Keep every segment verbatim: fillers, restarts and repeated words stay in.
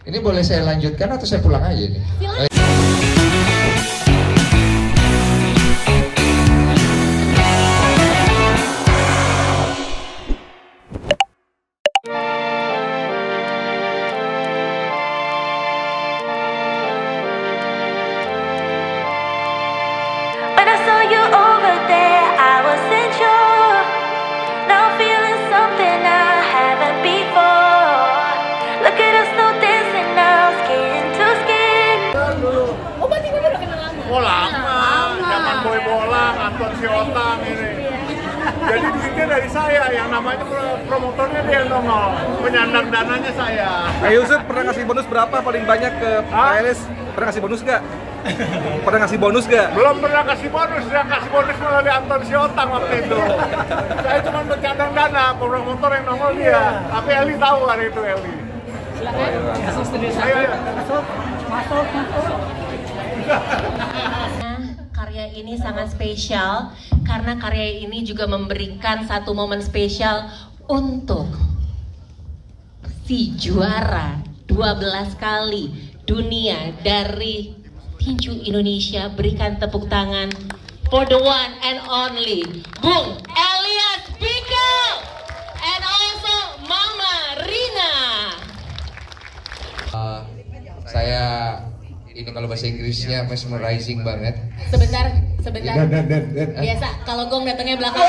Ini boleh saya lanjutkan atau saya pulang aja nih? Silakan. When I saw you over there, I wasn't sure. Now feeling something I haven't before. Look at us now dancing now, skin to skin. Oh, berarti kamu udah kenal lama? Oh lama, zaman Boy Bolang, Anton Siotang ini. Jadi duitnya dari saya, yang namanya promotornya dia yang nongol, penyandang dananya saya. Ayo Yusuf, pernah ngasih bonus berapa paling banyak ke Pak Elis? Pernah ngasih bonus nggak? Pernah ngasih bonus nggak? Belum pernah kasih bonus, yang kasih bonus melalui Anton Siotang waktu itu. Saya cuma penyandang dana, promotor yang nongol dia. Tapi Eli tahu hari itu Eli. Silakan. Masuk studio satu. Ayo, ayo. Masuk, masuk, masuk. Karya ini sangat spesial karena karya ini juga memberikan satu momen spesial untuk si juara dua belas kali dunia dari tinju Indonesia. Berikan tepuk tangan for the one and only Bung Elias Pikal and also Mama Rina. Uh, saya ini kalau bahasa Inggrisnya mesmerizing banget. Sebentar, sebentar. Dan, dan, dan, dan. Biasa, kalau gong datangnya belakang.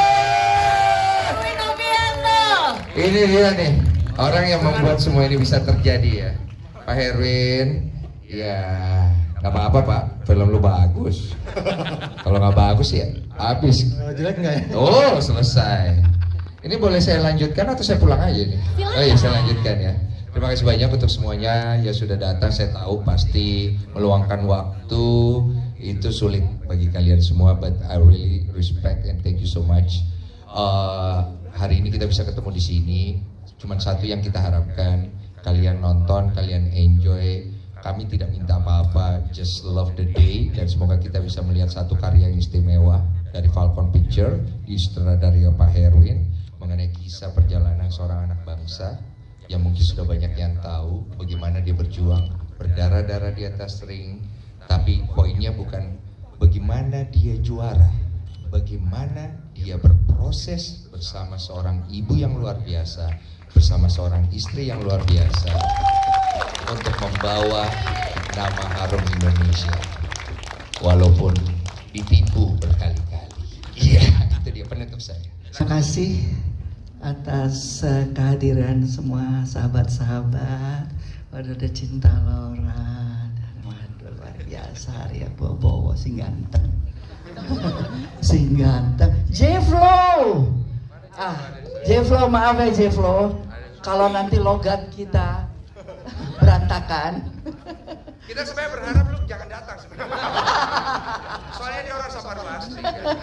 Ini dia nih, orang yang membuat semua ini bisa terjadi ya. Pak Herwin, ya nggak apa-apa Pak, film lu bagus. Kalau nggak bagus ya habis. Jelek nggak ya? Oh selesai. Ini boleh saya lanjutkan atau saya pulang aja nih? Silakan. Oh iya saya lanjutkan ya. Terima kasih banyak untuk semuanya yang sudah datang. Saya tahu pasti meluangkan waktu itu sulit bagi kalian semua, but I really respect and thank you so much. Uh, hari ini kita bisa ketemu di sini. Cuman satu yang kita harapkan, kalian nonton, kalian enjoy. Kami tidak minta apa-apa, just love the day, dan semoga kita bisa melihat satu karya yang istimewa dari Falcon Picture, disutradarai Pak Herwin, mengenai kisah perjalanan seorang anak bangsa yang mungkin sudah banyak yang tahu bagaimana dia berjuang berdarah-darah di atas ring, tapi poinnya bukan bagaimana dia juara, bagaimana dia berproses bersama seorang ibu yang luar biasa, bersama seorang istri yang luar biasa untuk membawa nama harum Indonesia walaupun ditipu berkali-kali. Iya, itu dia penutup saya. Terima kasih atas uh, kehadiran semua sahabat-sahabat. Waduh, ada Cinta Laura, dan waduh luar biasa Arya Bobowo, si ganteng. Si ganteng J-Flow. Ah, J-Flow, maaf ya J-Flow, kalau nanti logat kita berantakan. Kita sebenarnya berharap lu jangan datang sebenarnya. Soalnya dia orang Saparwasti.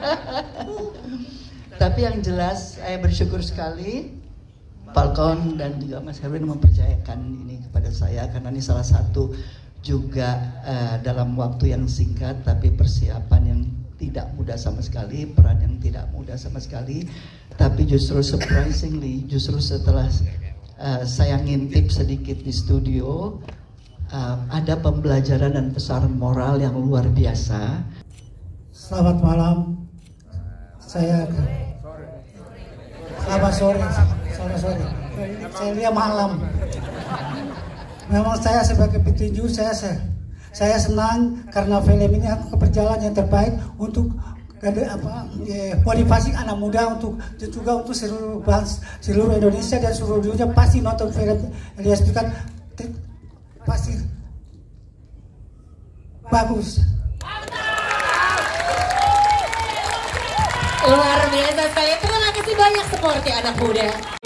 Tapi yang jelas saya bersyukur sekali Falcon dan juga Mas Herwin mempercayakan ini kepada saya, karena ini salah satu juga uh, dalam waktu yang singkat tapi persiapan yang tidak mudah sama sekali, peran yang tidak mudah sama sekali. Tapi justru surprisingly, justru setelah uh, saya ngintip sedikit di studio, uh, ada pembelajaran dan pesan moral yang luar biasa. Selamat malam, saya selamat sore, selamat sore. Saya lihat malam. Memang saya sebagai petinju, saya saya senang karena film ini aku berjalan yang terbaik untuk apa eh, motivasi anak muda, untuk juga untuk seluruh bangsa, seluruh Indonesia dan seluruh dunia pasti nonton film Elias Pikal, pasti bagus. Luar biasa sekali. Terima kasih banyak seperti anak muda.